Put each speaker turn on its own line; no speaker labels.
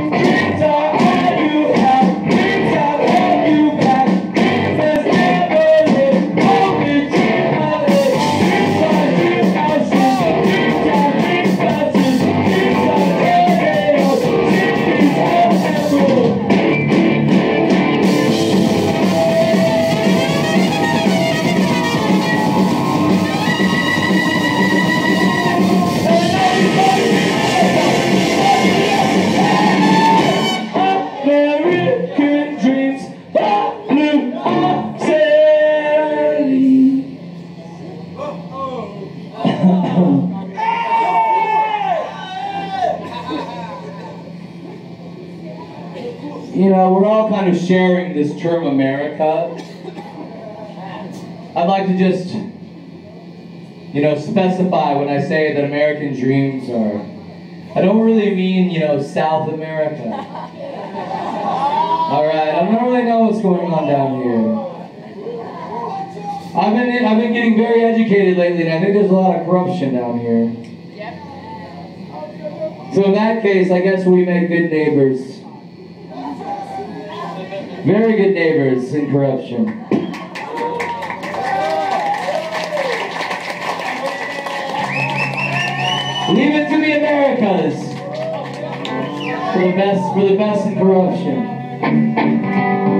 Dreams are all you have. Dreams are all you got. Dreams never live. Only dream of it. Dreams are dream houses. Dreams are dream buses. Dreams are tornadoes. Dreams are emeralds. American dreams, blue city. You know, we're all kind of sharing this term America. I'd like to just, you know, specify when I say that American dreams are, I don't really mean, you know, South America. Alright, I don't really know what's going on down here. I've been getting very educated lately, and I think there's a lot of corruption down here. So in that case, I guess we make good neighbors. Very good neighbors in corruption. Leave it to the Americas for the best in corruption.